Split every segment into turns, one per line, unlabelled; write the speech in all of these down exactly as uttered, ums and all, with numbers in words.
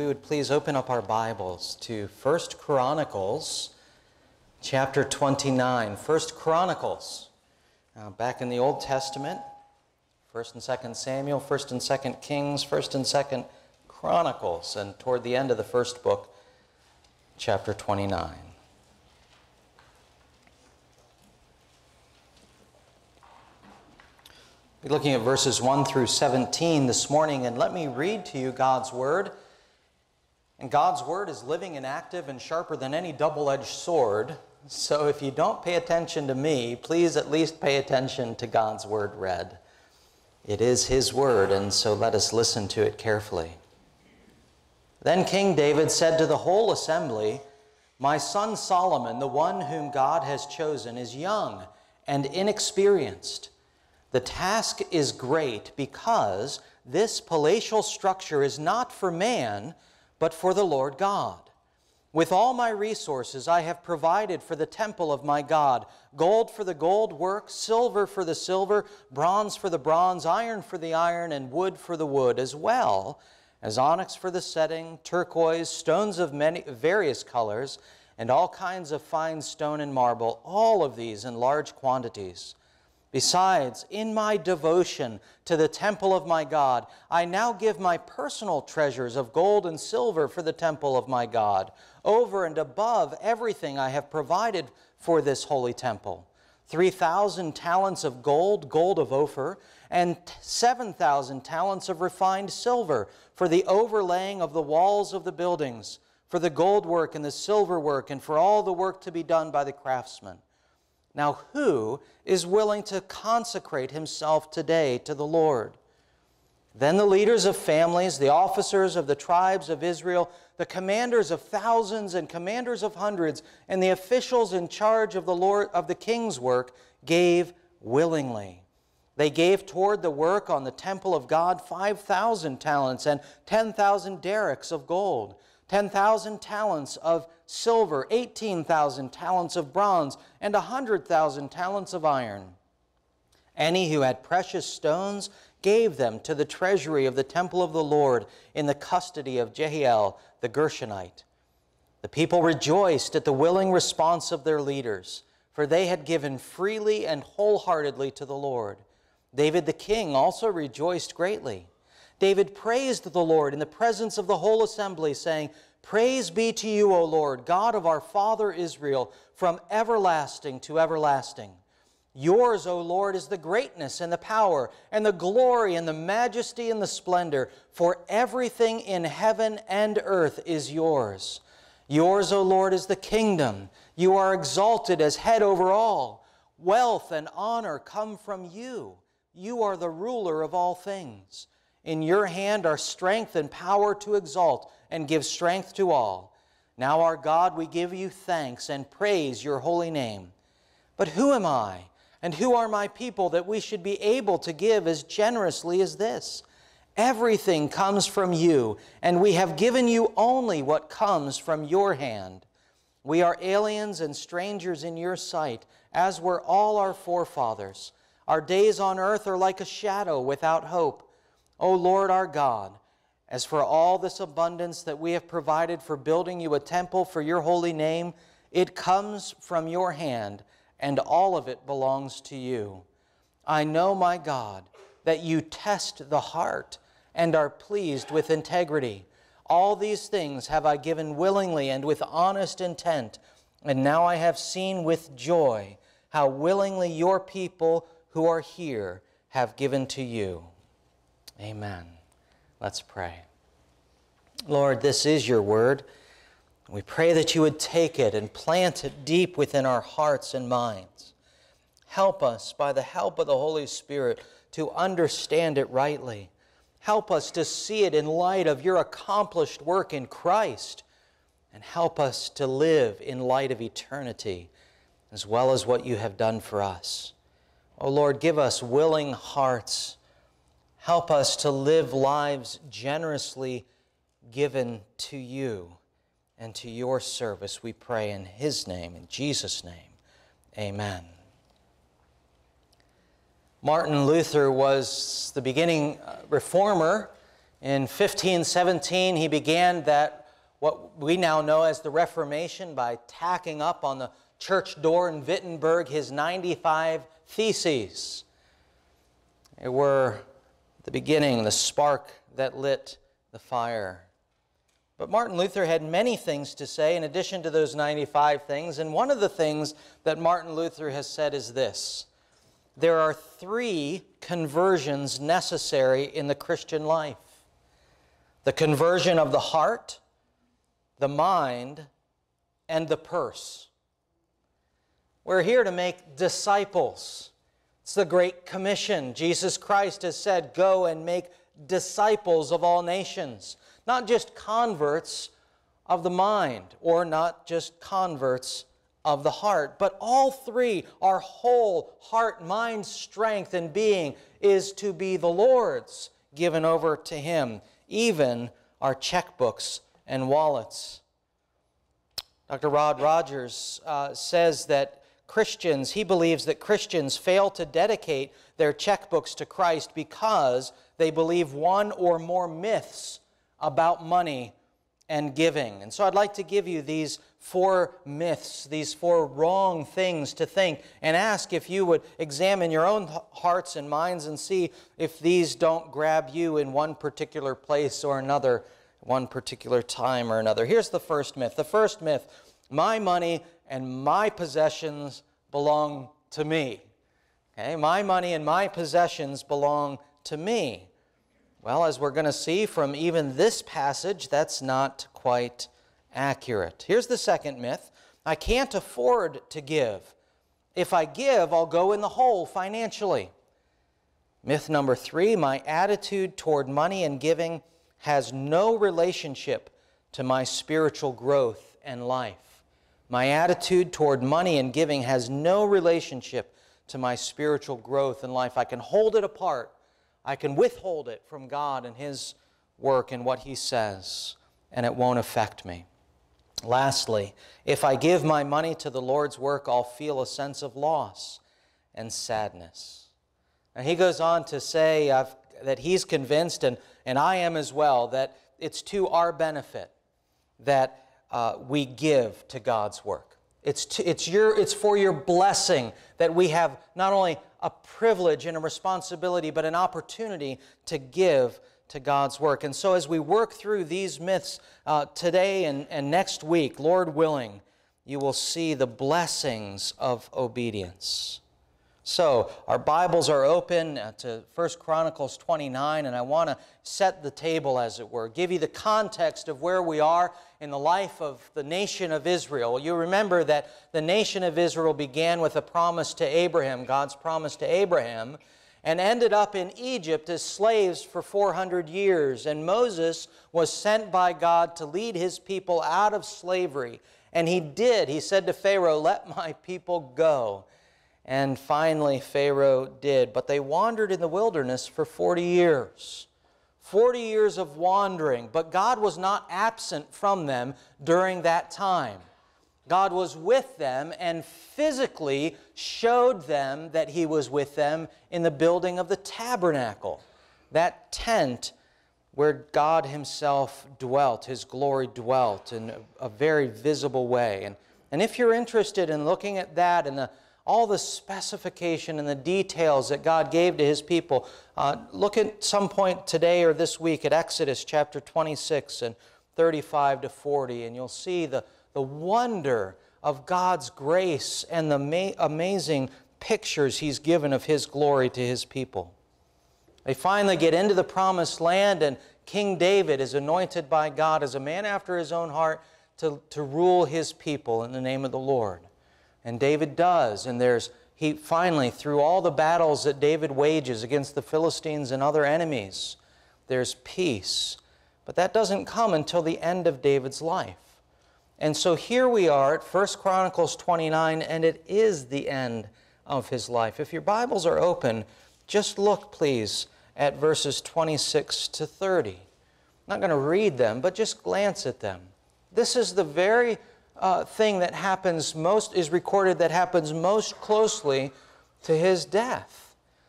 would please open up our Bibles to First Chronicles, chapter twenty-nine. First Chronicles, uh, back in the Old Testament, First and Second Samuel, First and Second Kings, First and Second Chronicles, and toward the end of the first book, chapter twenty-nine. We're looking at verses one through seventeen this morning, and let me read to you God's Word. And God's Word is living and active and sharper than any double-edged sword. So if you don't pay attention to me, please at least pay attention to God's Word read. It is His Word, and so let us listen to it carefully. Then King David said to the whole assembly, "My son Solomon, the one whom God has chosen, is young and inexperienced. The task is great because this palatial structure is not for man, but for the Lord God. With all my resources I have provided for the temple of my God, gold for the gold work, silver for the silver, bronze for the bronze, iron for the iron, and wood for the wood, as well as onyx for the setting, turquoise, stones of many various colors, and all kinds of fine stone and marble, all of these in large quantities. Besides, in my devotion to the temple of my God, I now give my personal treasures of gold and silver for the temple of my God, over and above everything I have provided for this holy temple. Three thousand talents of gold, gold of Ophir, and seven thousand talents of refined silver for the overlaying of the walls of the buildings, for the gold work and the silver work, and for all the work to be done by the craftsmen. Now, who is willing to consecrate himself today to the Lord?" Then the leaders of families, the officers of the tribes of Israel, the commanders of thousands and commanders of hundreds, and the officials in charge of the Lord of the king's work gave willingly. They gave toward the work on the temple of God five thousand talents and ten thousand derricks of gold, ten thousand talents of silver, eighteen thousand talents of bronze, and one hundred thousand talents of iron. Any who had precious stones gave them to the treasury of the temple of the Lord in the custody of Jehiel the Gershonite. The people rejoiced at the willing response of their leaders, for they had given freely and wholeheartedly to the Lord. David the king also rejoiced greatly. David praised the Lord in the presence of the whole assembly, saying, "Praise be to you, O Lord, God of our father Israel, from everlasting to everlasting. Yours, O Lord, is the greatness and the power and the glory and the majesty and the splendor, for everything in heaven and earth is yours. Yours, O Lord, is the kingdom. You are exalted as head over all. Wealth and honor come from you. You are the ruler of all things. In your hand are strength and power to exalt and give strength to all. Now, our God, we give you thanks and praise your holy name. But who am I, and who are my people, that we should be able to give as generously as this? Everything comes from you, and we have given you only what comes from your hand. We are aliens and strangers in your sight, as were all our forefathers. Our days on earth are like a shadow without hope. O Lord our God, as for all this abundance that we have provided for building you a temple for your holy name, it comes from your hand, and all of it belongs to you. I know, my God, that you test the heart and are pleased with integrity. All these things have I given willingly and with honest intent, and now I have seen with joy how willingly your people who are here have given to you. Amen. Let's pray. Lord, this is your word. We pray that you would take it and plant it deep within our hearts and minds. Help us, by the help of the Holy Spirit, to understand it rightly. Help us to see it in light of your accomplished work in Christ, and help us to live in light of eternity, as well as what you have done for us. O Lord, give us willing hearts. Help us to live lives generously given to you and to your service, we pray in his name, in Jesus' name. Amen. Martin Luther was the beginning reformer In fifteen seventeen, he began that, what we now know as the Reformation, by tacking up on the church door in Wittenberg his ninety-five Theses. They were the beginning, the spark that lit the fire. But Martin Luther had many things to say in addition to those ninety-five things, and one of the things that Martin Luther has said is this: there are three conversions necessary in the Christian life: the conversion of the heart, the mind, and the purse. We're here to make disciples. It's the Great Commission. Jesus Christ has said, go and make disciples of all nations. Not just converts of the mind, or not just converts of the heart, but all three, our whole heart, mind, strength, and being is to be the Lord's, given over to Him, even our checkbooks and wallets. Doctor Rod Rogers uh, says that Christians, he believes that Christians fail to dedicate their checkbooks to Christ because they believe one or more myths about money and giving. And so I'd like to give you these four myths, these four wrong things to think, and ask if you would examine your own hearts and minds and see if these don't grab you in one particular place or another, one particular time or another. Here's the first myth. The first myth: my money and my possessions belong to me. Okay, my money and my possessions belong to me. Well, as we're going to see from even this passage, that's not quite accurate. Here's the second myth: I can't afford to give. If I give, I'll go in the hole financially. Myth number three: my attitude toward money and giving has no relationship to my spiritual growth and life. My attitude toward money and giving has no relationship to my spiritual growth and life. I can hold it apart. I can withhold it from God and His work and what He says, and it won't affect me. Lastly, if I give my money to the Lord's work, I'll feel a sense of loss and sadness. And he goes on to say uh, that he's convinced, and, and I am as well, that it's to our benefit that uh, we give to God's work. It's, to, it's, your, it's for your blessing that we have not only a privilege and a responsibility, but an opportunity to give to God's work. And so as we work through these myths uh, today and, and next week, Lord willing, you will see the blessings of obedience. So our Bibles are open to First Chronicles twenty-nine, and I want to set the table, as it were, give you the context of where we are in the life of the nation of Israel. You remember that the nation of Israel began with a promise to Abraham, God's promise to Abraham, and ended up in Egypt as slaves for four hundred years. And Moses was sent by God to lead his people out of slavery. And he did. He said to Pharaoh, "Let my people go." And finally, Pharaoh did. But they wandered in the wilderness for forty years. forty years of wandering. But God was not absent from them during that time. God was with them and physically showed them that He was with them in the building of the tabernacle, that tent where God Himself dwelt, His glory dwelt in a very visible way. And, and if you're interested in looking at that and the all the specification and the details that God gave to His people, uh, look at some point today or this week at Exodus chapter twenty-six and thirty-five to forty, and you'll see the, the wonder of God's grace and the ma amazing pictures He's given of His glory to His people. They finally get into the promised land, and King David is anointed by God as a man after His own heart to, to rule His people in the name of the Lord. And David does, and there's, he finally, through all the battles that David wages against the Philistines and other enemies, there's peace. But that doesn't come until the end of David's life. And so here we are at First Chronicles twenty-nine, and it is the end of his life. If your Bibles are open, just look, please, at verses twenty-six to thirty. I'm not going to read them, but just glance at them. This is the very Uh, thing that happens most, is recorded that happens most closely to his death.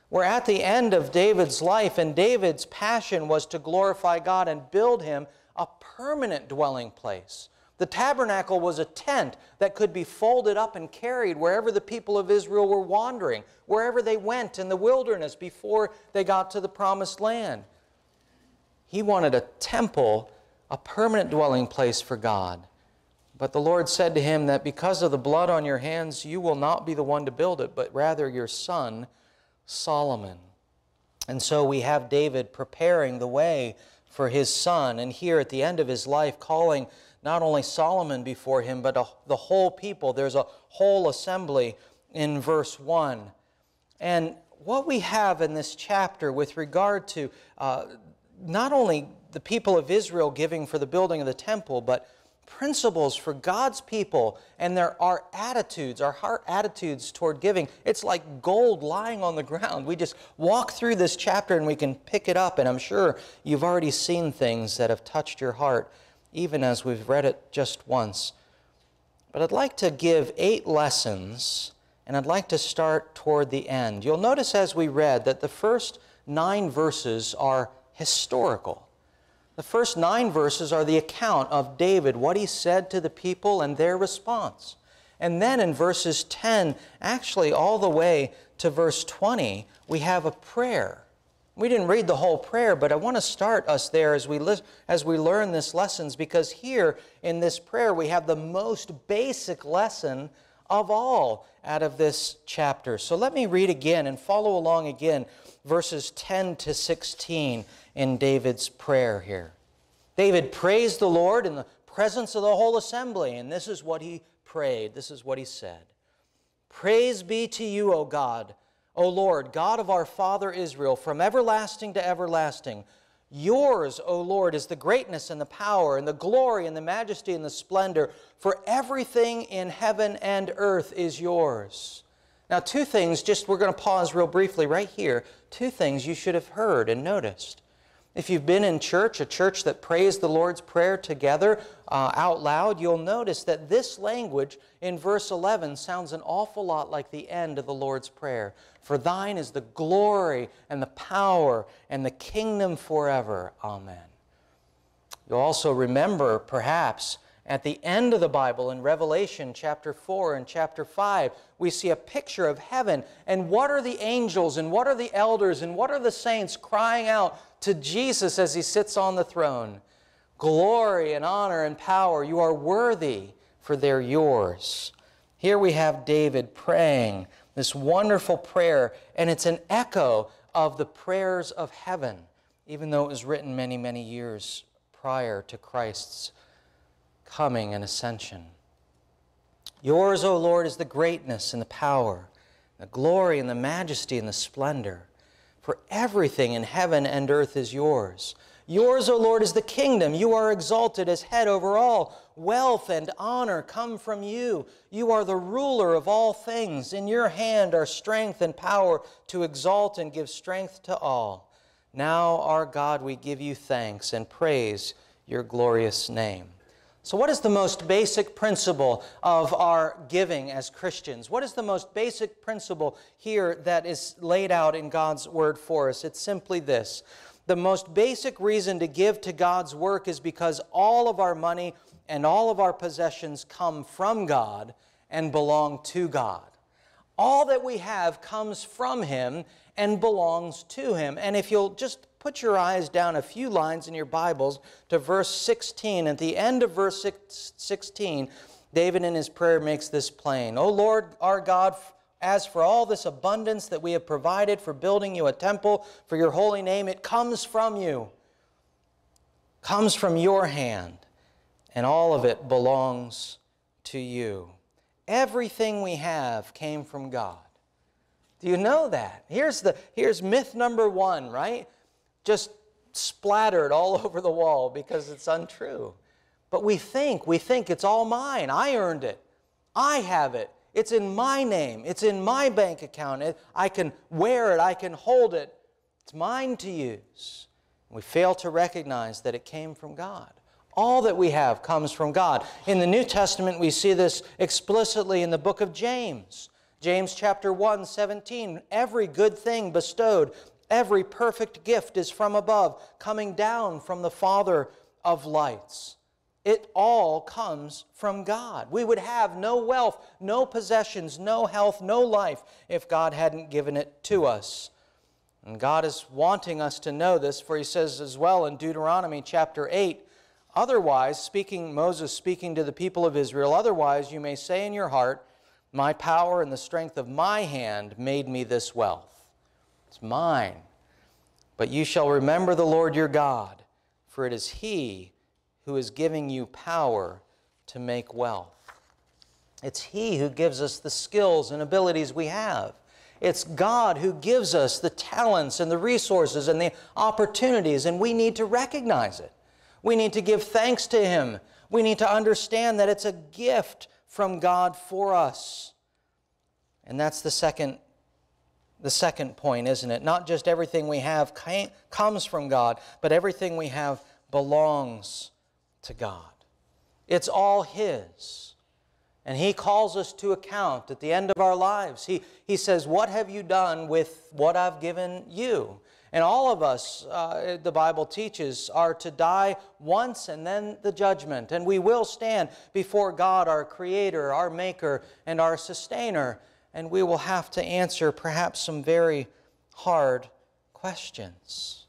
We're at the end of David's life, and David's passion was to glorify God and build him a permanent dwelling place. The tabernacle was a tent that could be folded up and carried wherever the people of Israel were wandering, wherever they went in the wilderness before they got to the promised land. He wanted a temple, a permanent dwelling place for God. But the Lord said to him that because of the blood on your hands, you will not be the one to build it, but rather your son, Solomon. And so we have David preparing the way for his son, and here at the end of his life calling not only Solomon before him, but a, the whole people. There's a whole assembly in verse one. And what we have in this chapter with regard to uh, not only the people of Israel giving for the building of the temple, but principles for God's people and there our attitudes, our heart attitudes toward giving. It's like gold lying on the ground. We just walk through this chapter and we can pick it up, and I'm sure you've already seen things that have touched your heart, even as we've read it just once. But I'd like to give eight lessons, and I'd like to start toward the end. You'll notice as we read that the first nine verses are historical. The first nine verses are the account of David, what he said to the people and their response. And then in verses ten, actually all the way to verse twenty, we have a prayer. We didn't read the whole prayer, but I want to start us there as we, li- as we learn this lessons, because here in this prayer we have the most basic lesson of all out of this chapter. So let me read again and follow along again, verses ten to sixteen in David's prayer here. David praised the Lord in the presence of the whole assembly, and this is what he prayed. This is what he said. Praise be to you, O God, O Lord, God of our father Israel, from everlasting to everlasting. Yours, O Lord, is the greatness and the power and the glory and the majesty and the splendor, for everything in heaven and earth is yours. Now, two things, just we're going to pause real briefly right here. Two things you should have heard and noticed. If you've been in church, a church that prays the Lord's Prayer together uh, out loud, you'll notice that this language in verse eleven sounds an awful lot like the end of the Lord's Prayer. For thine is the glory and the power and the kingdom forever. Amen. You'll also remember, perhaps, at the end of the Bible in Revelation chapter four and chapter five, we see a picture of heaven. And what are the angels and what are the elders and what are the saints crying out to Jesus as he sits on the throne? Glory and honor and power, you are worthy, for they're yours. Here we have David praying this wonderful prayer, and it's an echo of the prayers of heaven, even though it was written many, many years prior to Christ's coming and ascension. Yours, O Lord, is the greatness and the power, the glory and the majesty and the splendor. For everything in heaven and earth is yours. Yours, O Lord, is the kingdom. You are exalted as head over all. Wealth and honor come from you. You are the ruler of all things. In your hand are strength and power to exalt and give strength to all. Now, our God, we give you thanks and praise your glorious name. So what is the most basic principle of our giving as Christians? What is the most basic principle here that is laid out in God's Word for us? It's simply this. The most basic reason to give to God's work is because all of our money and all of our possessions come from God and belong to God. All that we have comes from Him and belongs to Him. And if you'll just put your eyes down a few lines in your Bibles to verse sixteen. At the end of verse sixteen, David in his prayer makes this plain. O Lord our God, as for all this abundance that we have provided for building you a temple for your holy name, it comes from you, comes from your hand, and all of it belongs to you. Everything we have came from God. Do you know that? Here's, the, here's myth number one, right? Just splattered all over the wall because it's untrue. But we think, we think it's all mine. I earned it. I have it. It's in my name. It's in my bank account. It, I can wear it. I can hold it. It's mine to use. We fail to recognize that it came from God. All that we have comes from God. In the New Testament, we see this explicitly in the book of James. James chapter one, seventeen, every good thing bestowed, every perfect gift is from above, coming down from the Father of lights. It all comes from God. We would have no wealth, no possessions, no health, no life if God hadn't given it to us. And God is wanting us to know this, for He says as well in Deuteronomy chapter eight, otherwise, speaking, Moses speaking to the people of Israel, otherwise you may say in your heart, my power and the strength of my hand made me this wealth. It's mine. But you shall remember the Lord your God, for it is He who is giving you power to make wealth. It's He who gives us the skills and abilities we have. It's God who gives us the talents and the resources and the opportunities, and we need to recognize it. We need to give thanks to Him. We need to understand that it's a gift from God for us. And that's the second, the second point, isn't it? Not just everything we have comes from God, but everything we have belongs to God. It's all His. And He calls us to account at the end of our lives. He, he says, what have you done with what I've given you? And all of us, uh, the Bible teaches, are to die once and then the judgment. And we will stand before God, our Creator, our Maker, and our Sustainer. And we will have to answer perhaps some very hard questions.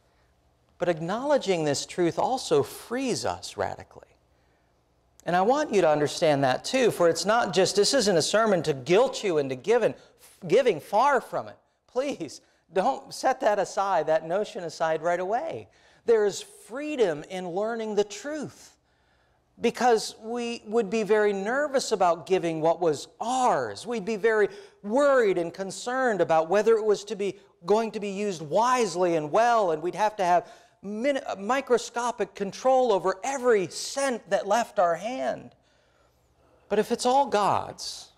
But acknowledging this truth also frees us radically. And I want you to understand that too, for it's not just, this isn't a sermon to guilt you into giving, giving far from it. Please, don't set that aside, that notion aside right away. There is freedom in learning the truth, because we would be very nervous about giving what was ours. We'd be very worried and concerned about whether it was to be going to be used wisely and well, and we'd have to have min- microscopic control over every cent that left our hand. But if it's all God's,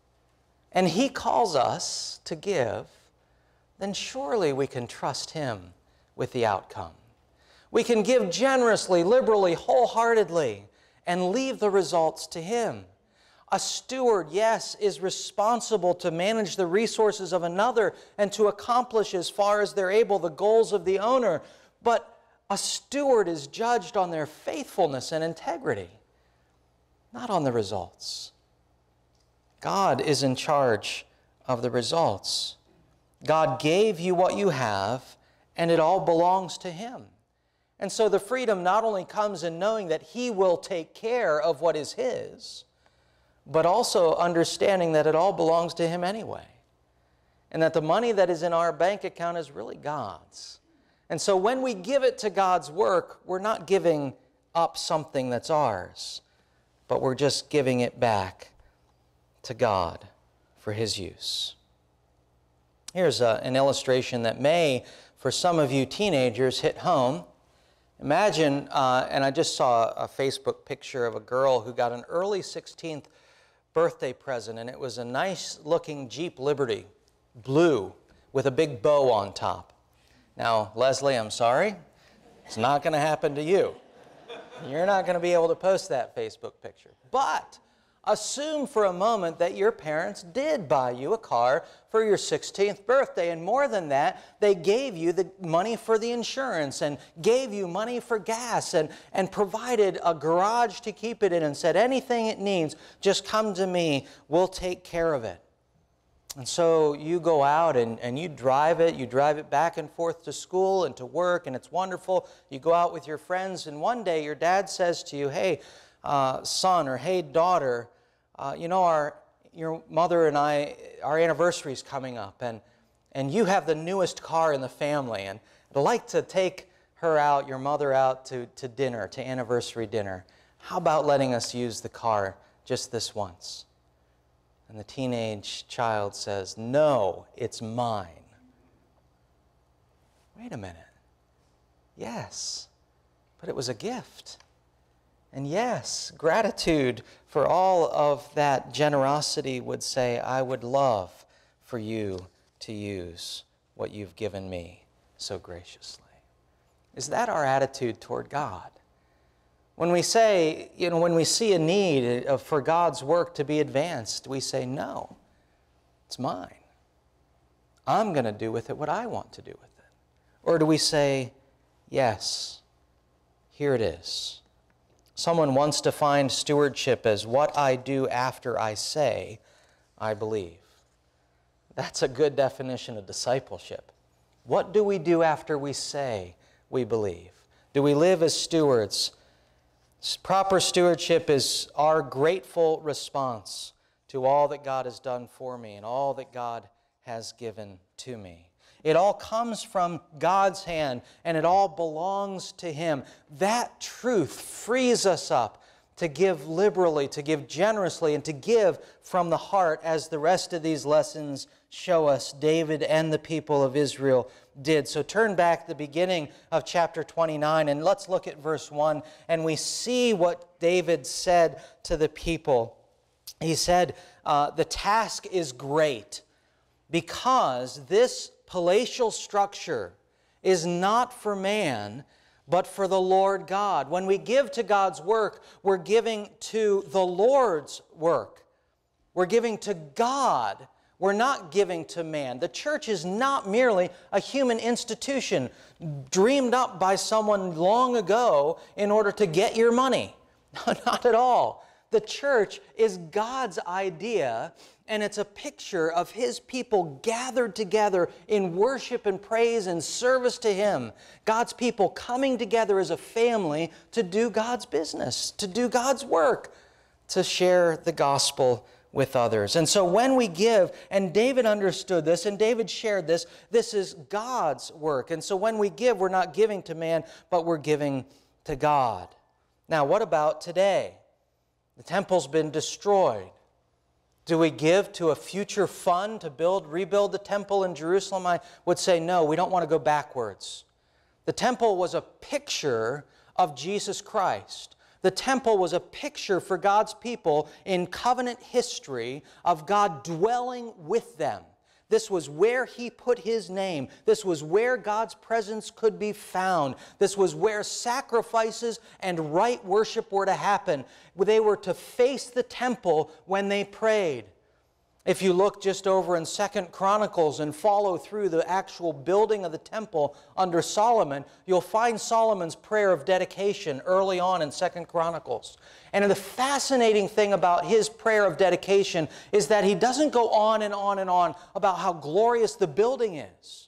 and He calls us to give, then surely we can trust Him with the outcome. We can give generously, liberally, wholeheartedly, and leave the results to Him. A steward, yes, is responsible to manage the resources of another and to accomplish as far as they're able the goals of the owner, but a steward is judged on their faithfulness and integrity, not on the results. God is in charge of the results. God gave you what you have, and it all belongs to Him. And so the freedom not only comes in knowing that He will take care of what is His, but also understanding that it all belongs to Him anyway, and that the money that is in our bank account is really God's. And so when we give it to God's work, we're not giving up something that's ours, but we're just giving it back to God for His use. Here's a, an illustration that may, for some of you teenagers, hit home. Imagine, uh, and I just saw a Facebook picture of a girl who got an early sixteenth birthday present, and it was a nice-looking Jeep Liberty, blue, with a big bow on top. Now, Leslie, I'm sorry, it's not going to happen to you. You're not going to be able to post that Facebook picture. But assume for a moment that your parents did buy you a car for your sixteenth birthday, and more than that, they gave you the money for the insurance and gave you money for gas and, and provided a garage to keep it in and said, anything it needs, just come to me, we'll take care of it. And so you go out and, and you drive it, you drive it back and forth to school and to work, and it's wonderful. You go out with your friends, and one day your dad says to you, hey, uh, son, or hey, daughter, Uh, you know, our, your mother and I, our anniversary's coming up, and, and you have the newest car in the family, and I'd like to take her out, your mother out to, to dinner, to anniversary dinner. How about letting us use the car just this once? And the teenage child says, no, it's mine. Wait a minute. Yes, but it was a gift. And yes, gratitude for all of that generosity would say, I would love for you to use what you've given me so graciously. Is that our attitude toward God? When we say, you know, when we see a need for God's work to be advanced, we say, no, It's mine. I'm going to do with it what I want to do with it. Or do we say, yes, here it is. Someone once defined stewardship as what I do after I say I believe. That's a good definition of discipleship. What do we do after we say we believe? Do we live as stewards? Proper stewardship is our grateful response to all that God has done for me and all that God has given to me. It all comes from God's hand, and it all belongs to Him. That truth frees us up to give liberally, to give generously, and to give from the heart, as the rest of these lessons show us David and the people of Israel did. So turn back to the beginning of chapter twenty-nine, and let's look at verse one, and we see what David said to the people. He said, uh, the task is great, because this palatial structure is not for man, but for the Lord God. When we give to God's work, we're giving to the Lord's work. We're giving to God. We're not giving to man. The church is not merely a human institution dreamed up by someone long ago in order to get your money. Not at all. The church is God's idea, and it's a picture of His people gathered together in worship and praise and service to Him. God's people coming together as a family to do God's business, to do God's work, to share the gospel with others. And so when we give, and David understood this, and David shared this, this is God's work. And so when we give, we're not giving to man, but we're giving to God. Now, what about today? The temple's been destroyed. Do we give to a future fund to build, rebuild the temple in Jerusalem? I would say no, we don't want to go backwards. The temple was a picture of Jesus Christ. The temple was a picture for God's people in covenant history of God dwelling with them. This was where He put His name. This was where God's presence could be found. This was where sacrifices and right worship were to happen. They were to face the temple when they prayed. If you look just over in Second Chronicles and follow through the actual building of the temple under Solomon, you'll find Solomon's prayer of dedication early on in Second Chronicles. And the fascinating thing about his prayer of dedication is that he doesn't go on and on and on about how glorious the building is.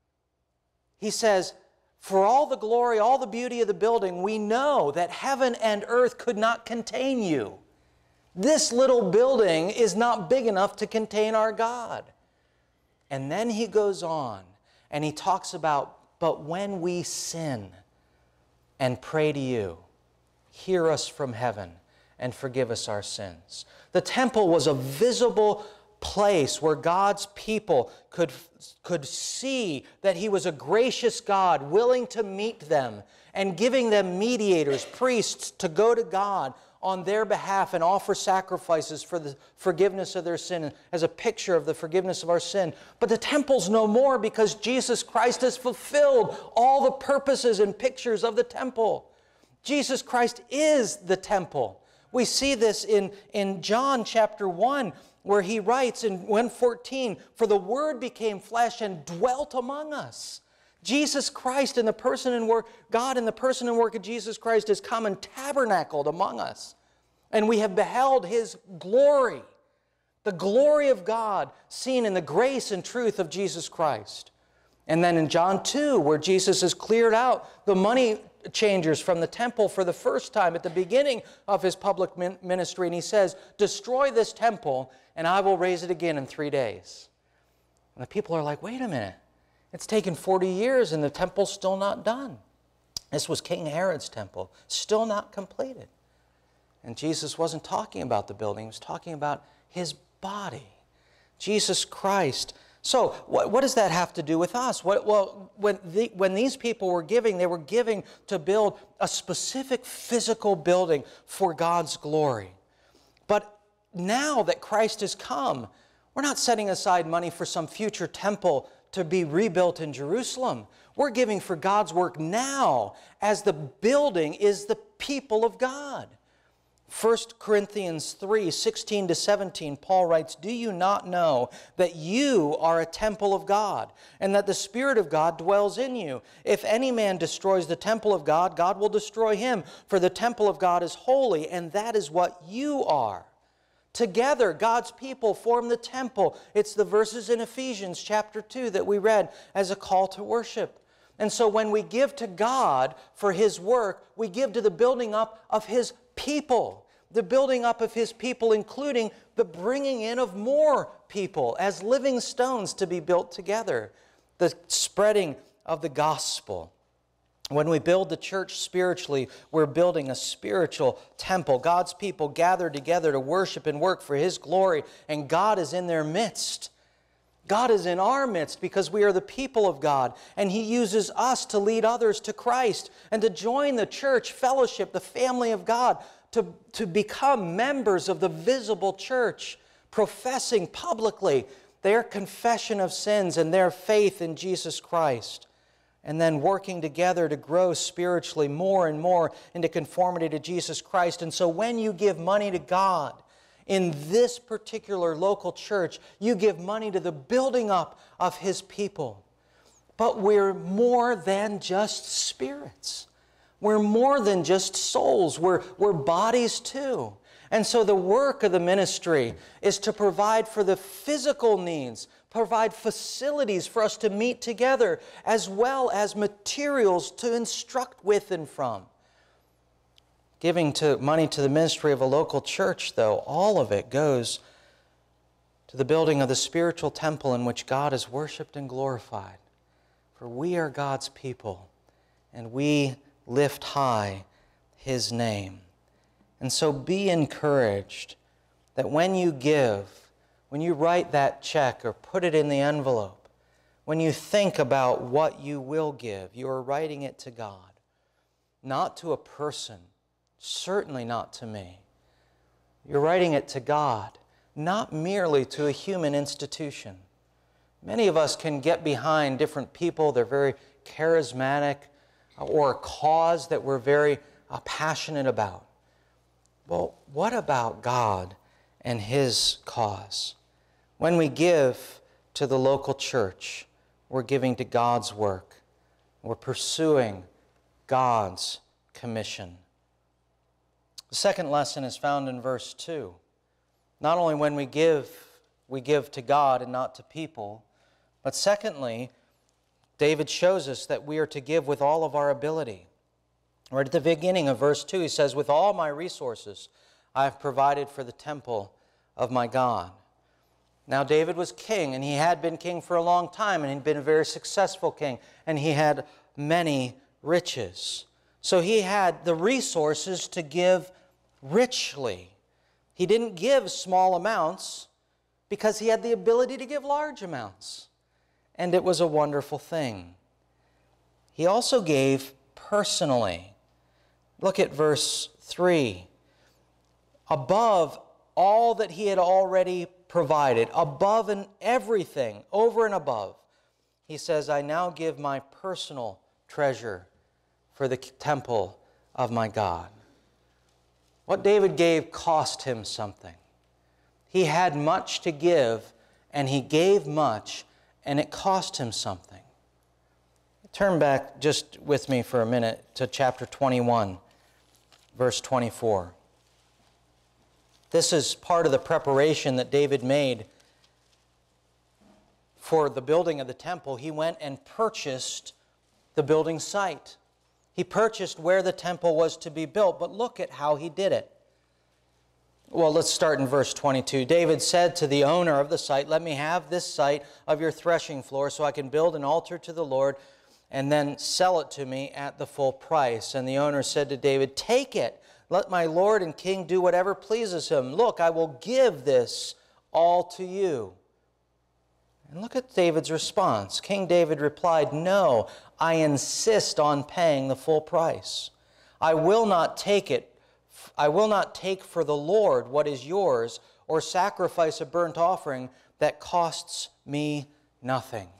He says, for all the glory, all the beauty of the building, we know that heaven and earth could not contain you. This little building is not big enough to contain our God. And then he goes on and he talks about, but when we sin and pray to you, hear us from heaven and forgive us our sins. The temple was a visible place where God's people could, could see that He was a gracious God, willing to meet them and giving them mediators, priests, to go to God on their behalf and offer sacrifices for the forgiveness of their sin as a picture of the forgiveness of our sin. But the temple's no more because Jesus Christ has fulfilled all the purposes and pictures of the temple. Jesus Christ is the temple. We see this in, in John chapter one, where he writes in one fourteen, for the Word became flesh and dwelt among us. Jesus Christ in the person and work, God in the person and work of Jesus Christ has come and tabernacled among us. And we have beheld His glory, the glory of God seen in the grace and truth of Jesus Christ. And then in John two, where Jesus has cleared out the money changers from the temple for the first time at the beginning of His public ministry, and He says, destroy this temple and I will raise it again in three days. And the people are like, wait a minute. It's taken forty years and the temple's still not done. This was King Herod's temple, still not completed. And Jesus wasn't talking about the building, He was talking about His body, Jesus Christ. So what, what does that have to do with us? What, well, when, the, when these people were giving, they were giving to build a specific physical building for God's glory. But now that Christ has come, we're not setting aside money for some future temple to be rebuilt in Jerusalem. We're giving for God's work now, as the building is the people of God. First Corinthians three, sixteen to seventeen, Paul writes, "Do you not know that you are a temple of God, and that the Spirit of God dwells in you? If any man destroys the temple of God, God will destroy him, for the temple of God is holy, and that is what you are." Together, God's people form the temple. It's the verses in Ephesians chapter two that we read as a call to worship. And so when we give to God for His work, we give to the building up of His people. The building up of His people, including the bringing in of more people as living stones to be built together. The spreading of the gospel. When we build the church spiritually, we're building a spiritual temple. God's people gather together to worship and work for His glory, and God is in their midst. God is in our midst because we are the people of God, and He uses us to lead others to Christ and to join the church fellowship, the family of God, to, to become members of the visible church, professing publicly their confession of sins and their faith in Jesus Christ, and then working together to grow spiritually more and more into conformity to Jesus Christ. And so when you give money to God in this particular local church, you give money to the building up of His people. But we're more than just spirits. We're more than just souls. We're, we're bodies too. And so the work of the ministry is to provide for the physical needs, provide facilities for us to meet together, as well as materials to instruct with and from. Giving to money to the ministry of a local church, though, all of it goes to the building of the spiritual temple in which God is worshiped and glorified. For we are God's people, and we lift high His name. And so be encouraged that when you give, when you write that check or put it in the envelope, when you think about what you will give, you are writing it to God, not to a person, certainly not to me. You're writing it to God, not merely to a human institution. Many of us can get behind different people. They're very charismatic, or a cause that we're very uh, passionate about. Well, what about God and His cause? When we give to the local church, we're giving to God's work. We're pursuing God's commission. The second lesson is found in verse two. Not only when we give, we give to God and not to people, but secondly, David shows us that we are to give with all of our ability. Right at the beginning of verse two, he says, "With all my resources, I have provided for the temple of my God." Now, David was king, and he had been king for a long time, and he'd been a very successful king, and he had many riches. So he had the resources to give richly. He didn't give small amounts because he had the ability to give large amounts. And it was a wonderful thing. He also gave personally. Look at verse three. Above all that he had already provided, above and everything, over and above, he says, "I now give my personal treasure for the temple of my God." What David gave cost him something. He had much to give, and he gave much, and it cost him something. Turn back just with me for a minute to chapter twenty-one, verse twenty-four. This is part of the preparation that David made for the building of the temple. He went and purchased the building site. He purchased where the temple was to be built, but look at how he did it. Well, let's start in verse twenty-two. David said to the owner of the site, "Let me have this site of your threshing floor so I can build an altar to the Lord and then sell it to me at the full price." And the owner said to David, "Take it. Let my lord and king do whatever pleases him. Look, I will give this all to you." And look at David's response. King David replied, "No, I insist on paying the full price. I will not take it. I will not take for the Lord what is yours, or sacrifice a burnt offering that costs me nothing."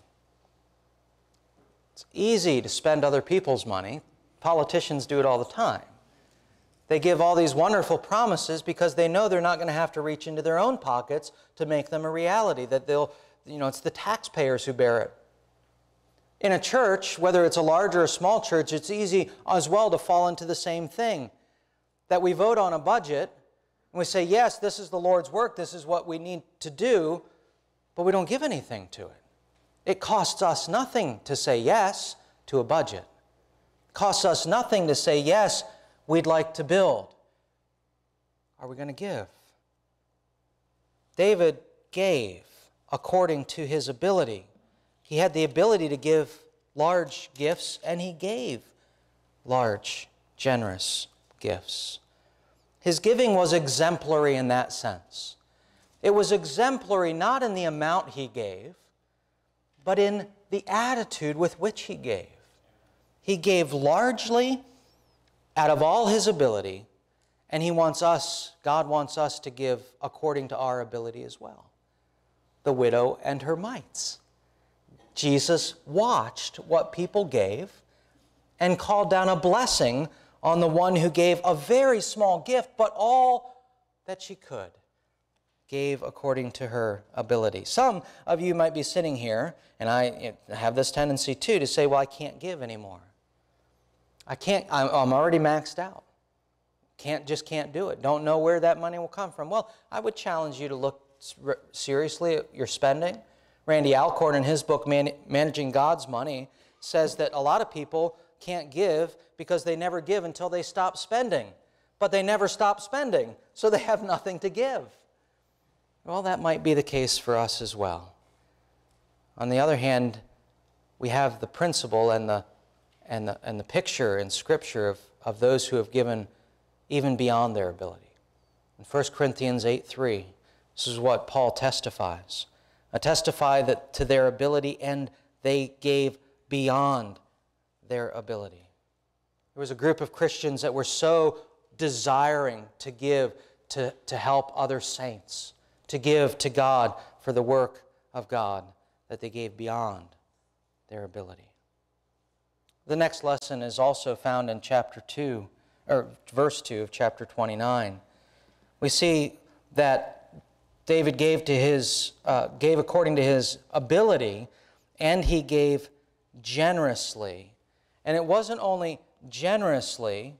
It's easy to spend other people's money. Politicians do it all the time. They give all these wonderful promises because they know they're not going to have to reach into their own pockets to make them a reality, that they'll, you know, it's the taxpayers who bear it. In a church, whether it's a large or a small church, it's easy as well to fall into the same thing, that we vote on a budget and we say, yes, this is the Lord's work, this is what we need to do, but we don't give anything to it. It costs us nothing to say yes to a budget. It costs us nothing to say, yes, we'd like to build. Are we going to give? David gave according to his ability. He had the ability to give large gifts, and he gave large, generous gifts. His giving was exemplary in that sense. It was exemplary not in the amount he gave, but in the attitude with which he gave. He gave largely out of all his ability, and he wants us, God wants us to give according to our ability as well. The widow and her mites. Jesus watched what people gave and called down a blessing on the one who gave a very small gift, but all that she could, gave according to her ability. Some of you might be sitting here, and I have this tendency too, to say, well, I can't give anymore. I can't, I'm already maxed out. Can't, just can't do it. Don't know where that money will come from. Well, I would challenge you to look seriously at your spending. Randy Alcorn, in his book, Man- Managing God's Money, says that a lot of people can't give because they never give until they stop spending. But they never stop spending, so they have nothing to give. Well, that might be the case for us as well. On the other hand, we have the principle and the, and the, and the picture in Scripture of, of those who have given even beyond their ability. In First Corinthians eight three, this is what Paul testifies. I testify that to their ability, and they gave beyond their ability. There was a group of Christians that were so desiring to give to, to help other saints, to give to God for the work of God, that they gave beyond their ability. The next lesson is also found in chapter two, or verse two of chapter twenty-nine. We see that David gave to his uh, gave according to his ability, and he gave generously. And it wasn't only generously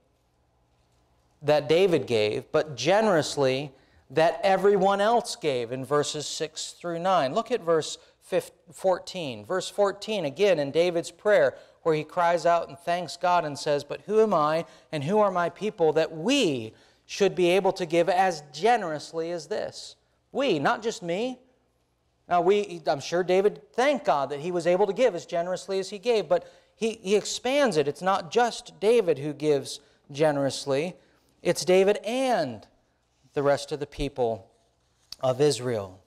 that David gave, but generously that everyone else gave in verses six through nine. Look at verse fourteen. Verse fourteen, again in David's prayer, where he cries out and thanks God and says, "But who am I and who are my people that we should be able to give as generously as this?" We, not just me. Now, we, I'm sure David thanked God that he was able to give as generously as he gave, but he, he expands it. It's not just David who gives generously. It's David and the rest of the people of Israel.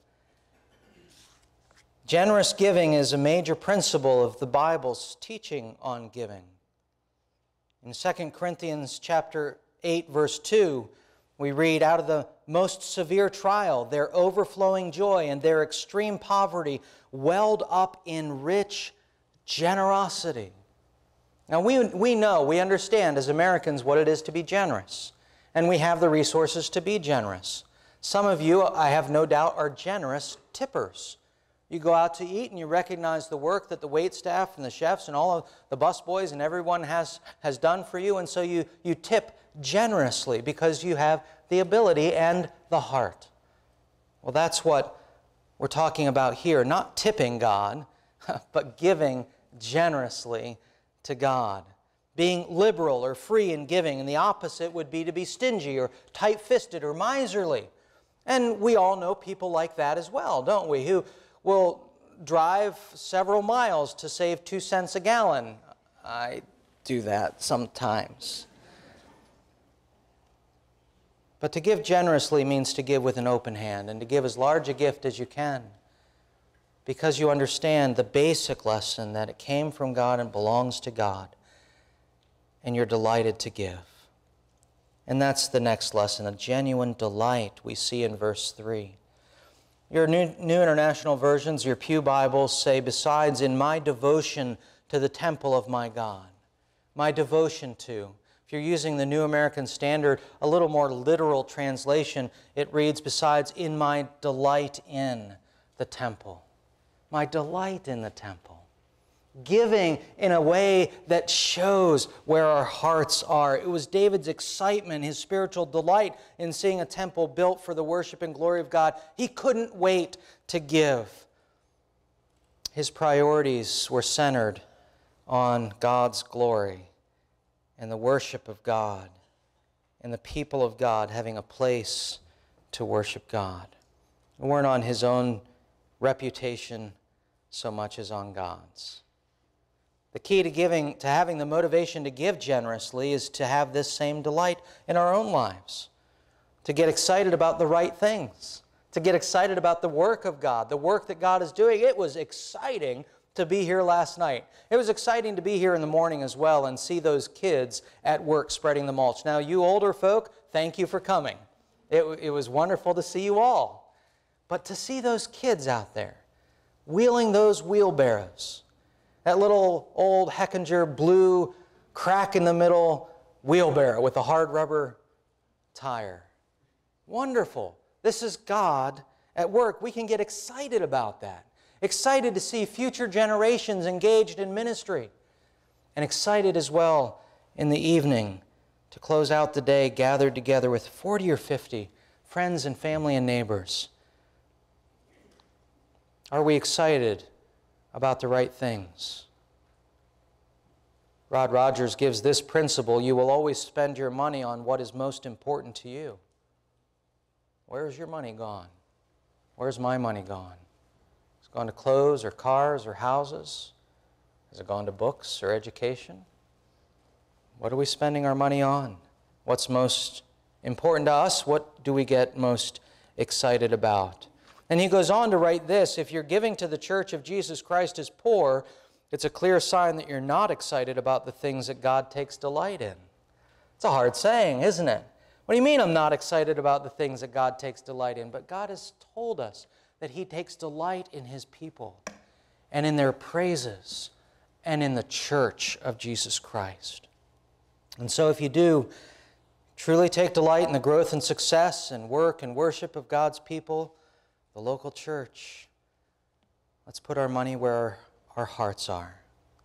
Generous giving is a major principle of the Bible's teaching on giving. In Second Corinthians chapter eight, verse two, we read, "Out of the most severe trial, their overflowing joy and their extreme poverty welled up in rich generosity." Now, we, we know, we understand as Americans what it is to be generous, and we have the resources to be generous. Some of you, I have no doubt, are generous tippers. You go out to eat and you recognize the work that the wait staff and the chefs and all of the busboys and everyone has, has done for you, and so you, you tip generously because you have the ability and the heart. Well, that's what we're talking about here. Not tipping God, but giving generously to God. Being liberal or free in giving, and the opposite would be to be stingy or tight-fisted or miserly. And we all know people like that as well, don't we? Who will drive several miles to save two cents a gallon. I do that sometimes. But to give generously means to give with an open hand and to give as large a gift as you can, because you understand the basic lesson that it came from God and belongs to God, and you're delighted to give. And that's the next lesson, a genuine delight we see in verse three. Your New, New International Versions, your Pew Bibles say, "Besides, in my devotion to the temple of my God." My devotion to. If If you're using the New American Standard, a little more literal translation, it reads, besides, in my delight in the temple. My delight in the temple. Giving in a way that shows where our hearts are. It was David's excitement, his spiritual delight in seeing a temple built for the worship and glory of God. He couldn't wait to give. His priorities were centered on God's glory and the worship of God and the people of God having a place to worship God. We weren't on his own reputation so much as on God's. The key to giving, to having the motivation to give generously, is to have this same delight in our own lives. To get excited about the right things. To get excited about the work of God, the work that God is doing. It was exciting to be here last night. It was exciting to be here in the morning as well and see those kids at work spreading the mulch. Now, you older folk, thank you for coming. It, it was wonderful to see you all. But to see those kids out there, wheeling those wheelbarrows, that little old Hechinger blue crack in the middle wheelbarrow with a hard rubber tire. Wonderful. This is God at work. We can get excited about that. Excited to see future generations engaged in ministry. And excited as well in the evening to close out the day gathered together with forty or fifty friends and family and neighbors. Are we excited about the right things? Rod Rogers gives this principle: you will always spend your money on what is most important to you. Where's your money gone? Where's my money gone? Has it gone to clothes or cars or houses? Has it gone to books or education? What are we spending our money on? What's most important to us? What do we get most excited about? And he goes on to write this: if you're giving to the Church of Jesus Christ as poor, it's a clear sign that you're not excited about the things that God takes delight in. It's a hard saying, isn't it? What do you mean I'm not excited about the things that God takes delight in? But God has told us that he takes delight in his people and in their praises and in the church of Jesus Christ. And so if you do truly take delight in the growth and success and work and worship of God's people, the local church, let's put our money where our hearts are.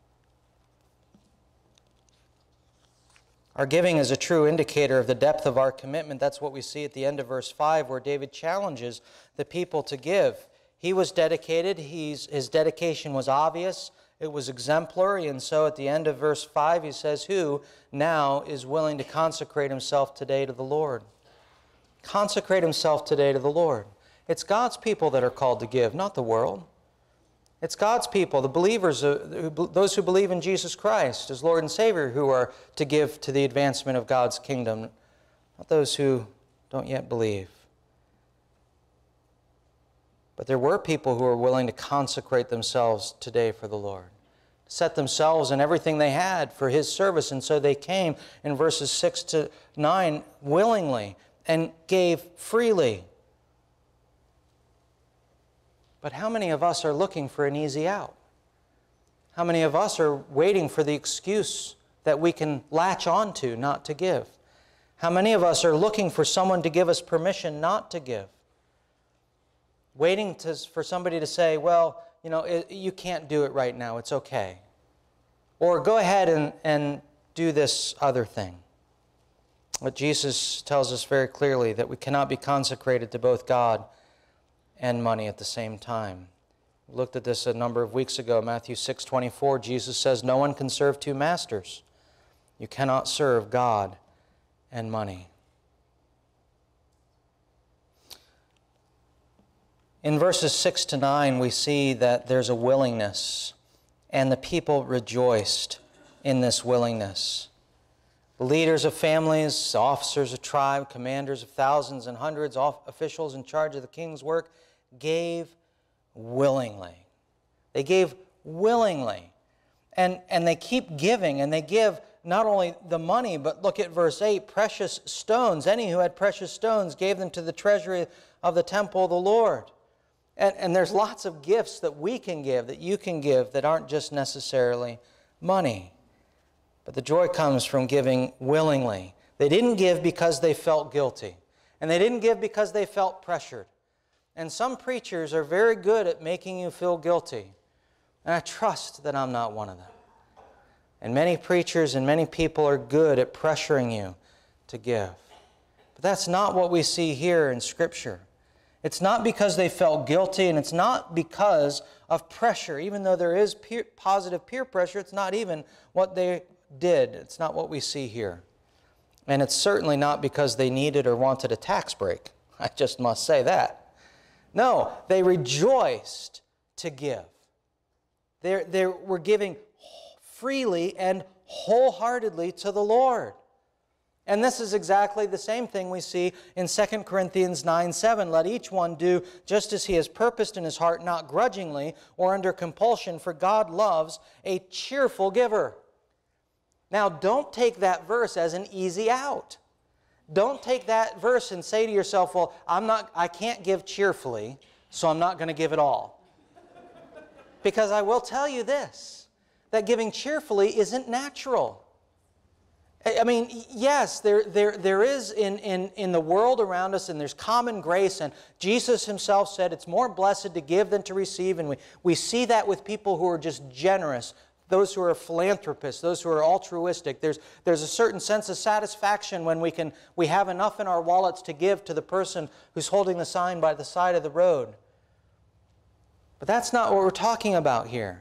Our giving is a true indicator of the depth of our commitment. That's what we see at the end of verse five, where David challenges the people to give. He was dedicated. He's, his dedication was obvious. It was exemplary. And so at the end of verse five, he says, who now is willing to consecrate himself today to the Lord? Consecrate himself today to the Lord. It's God's people that are called to give, not the world. It's God's people, the believers, uh, those who believe in Jesus Christ as Lord and Savior, who are to give to the advancement of God's kingdom, not those who don't yet believe. But there were people who were willing to consecrate themselves today for the Lord, set themselves and everything they had for his service, and so they came in verses six to nine willingly and gave freely. But how many of us are looking for an easy out? How many of us are waiting for the excuse that we can latch onto not to give? How many of us are looking for someone to give us permission not to give? Waiting to, for somebody to say, well, you know, it, you can't do it right now, it's okay. Or go ahead and, and do this other thing. But Jesus tells us very clearly that we cannot be consecrated to both God and money at the same time. We looked at this a number of weeks ago, Matthew six twenty-four. Jesus says, no one can serve two masters. You cannot serve God and money. In verses six to nine, we see that there's a willingness, and the people rejoiced in this willingness. The leaders of families, officers of tribe, commanders of thousands and hundreds, officials in charge of the king's work, gave willingly. They gave willingly. And, and they keep giving, and they give not only the money, but look at verse eight, precious stones. Any who had precious stones gave them to the treasury of the temple of the Lord. And, and there's lots of gifts that we can give, that you can give, that aren't just necessarily money. but the joy comes from giving willingly. They didn't give because they felt guilty, and they didn't give because they felt pressured. And some preachers are very good at making you feel guilty, and I trust that I'm not one of them. And many preachers and many people are good at pressuring you to give. But that's not what we see here in Scripture. It's not because they felt guilty, and it's not because of pressure. Even though there is peer, positive peer pressure, it's not even what they did. It's not what we see here. And it's certainly not because they needed or wanted a tax break. I just must say that. No, they rejoiced to give. They they were giving freely and wholeheartedly to the Lord. And this is exactly the same thing we see in Second Corinthians nine seven. Let each one do just as he has purposed in his heart, not grudgingly or under compulsion, for God loves a cheerful giver. Now, don't take that verse as an easy out. Don't take that verse and say to yourself, well, I'm not, I can't give cheerfully, so I'm not going to give it all. Because I will tell you this, that giving cheerfully isn't natural. I mean, yes, there, there, there is in, in, in the world around us, and there's common grace, and Jesus himself said it's more blessed to give than to receive, and we, we see that with people who are just generous, those who are philanthropists, those who are altruistic. There's, there's a certain sense of satisfaction when we, can, we have enough in our wallets to give to the person who's holding the sign by the side of the road. But that's not what we're talking about here.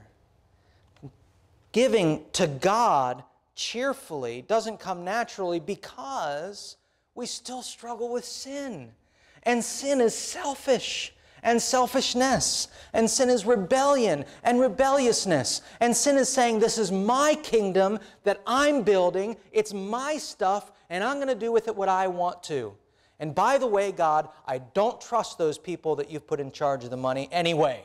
Giving to God cheerfully doesn't come naturally because we still struggle with sin. And sin is selfish and selfishness. And sin is rebellion and rebelliousness. And sin is saying, this is my kingdom that I'm building. It's my stuff, and I'm going to do with it what I want to. And by the way, God, I don't trust those people that you've put in charge of the money anyway.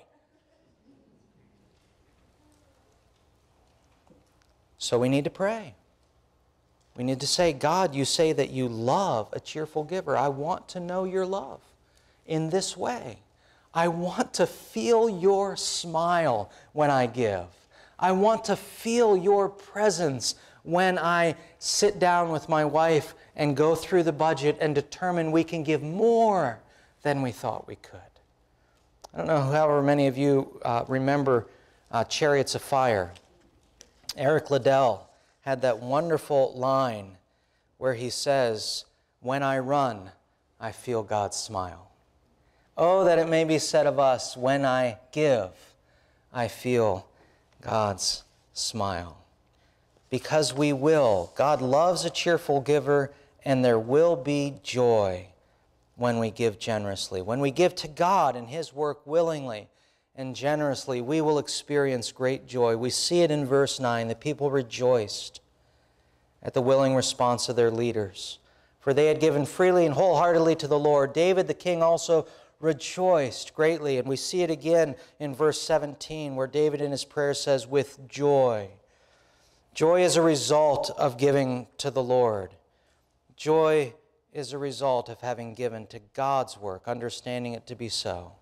So we need to pray. We need to say, God, you say that you love a cheerful giver. I want to know your love in this way. I want to feel your smile when I give. I want to feel your presence when I sit down with my wife and go through the budget and determine we can give more than we thought we could. I don't know however many of you uh, remember uh, Chariots of Fire. Eric Liddell had that wonderful line where he says, when I run, I feel God's smile. Oh, that it may be said of us, when I give, I feel God's smile. Because we will. God loves a cheerful giver, and there will be joy when we give generously. When we give to God and His work willingly and generously, we will experience great joy. We see it in verse nine. The people rejoiced at the willing response of their leaders, for they had given freely and wholeheartedly to the Lord. David the king also rejoiced greatly, and we see it again in verse seventeen, where David in his prayer says, with joy. Joy is a result of giving to the Lord. Joy is a result of having given to God's work, understanding it to be so.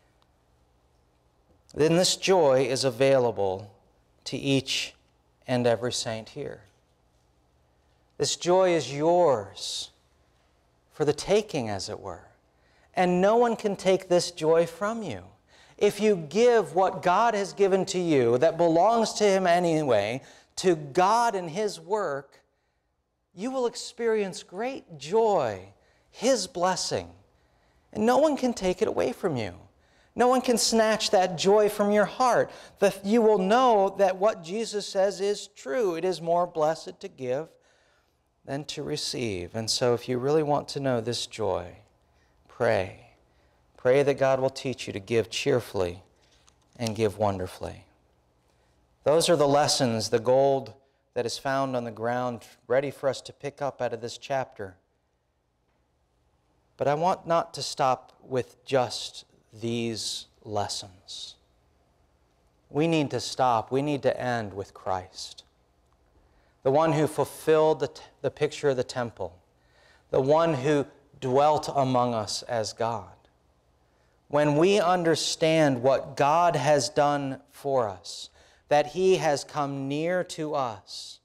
Then this joy is available to each and every saint here. This joy is yours for the taking, as it were. And no one can take this joy from you. If you give what God has given to you, that belongs to Him anyway, to God and His work, you will experience great joy, His blessing. And no one can take it away from you. No one can snatch that joy from your heart. That you will know that what Jesus says is true. It is more blessed to give than to receive. And so if you really want to know this joy, pray. Pray that God will teach you to give cheerfully and give wonderfully. Those are the lessons, the gold that is found on the ground, ready for us to pick up out of this chapter. But I want not to stop with just these lessons. We need to stop. We need to end with Christ, the one who fulfilled the, t- the picture of the temple, the one who dwelt among us as God. When we understand what God has done for us, that He has come near to us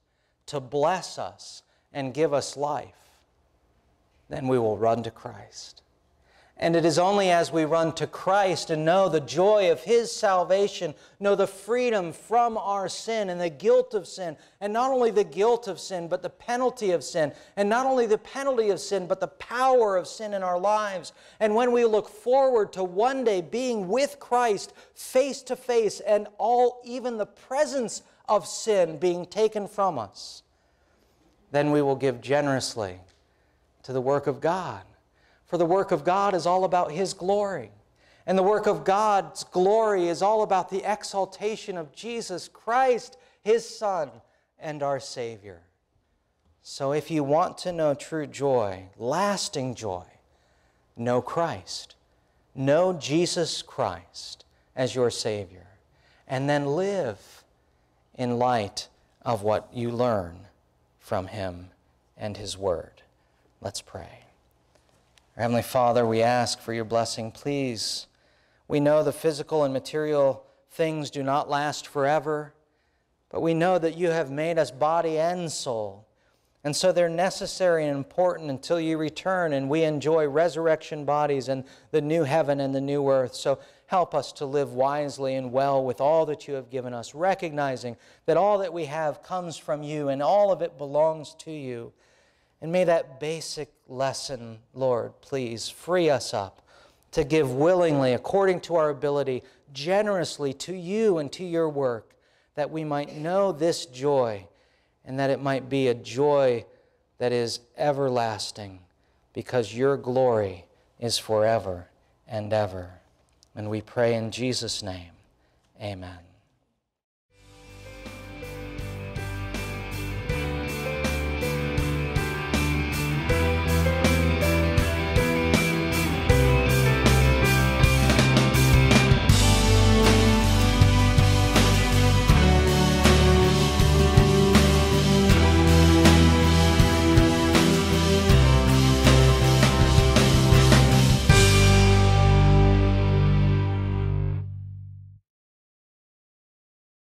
to bless us and give us life, then we will run to Christ. And it is only as we run to Christ and know the joy of His salvation, know the freedom from our sin and the guilt of sin, and not only the guilt of sin, but the penalty of sin, and not only the penalty of sin, but the power of sin in our lives. And when we look forward to one day being with Christ face to face, and all, even the presence of sin being taken from us, then we will give generously to the work of God. For the work of God is all about His glory. And the work of God's glory is all about the exaltation of Jesus Christ, His Son, and our Savior. So if you want to know true joy, lasting joy, know Christ. Know Jesus Christ as your Savior. And then live in light of what you learn from Him and His Word. Let's pray. Our Heavenly Father, we ask for your blessing, please. We know the physical and material things do not last forever, but we know that you have made us body and soul, and so they're necessary and important until you return and we enjoy resurrection bodies and the new heaven and the new earth. So help us to live wisely and well with all that you have given us, recognizing that all that we have comes from you and all of it belongs to you. And may that basic lesson, Lord, please free us up to give willingly, according to our ability, generously to you and to your work, that we might know this joy and that it might be a joy that is everlasting, because your glory is forever and ever. And we pray in Jesus' name, amen.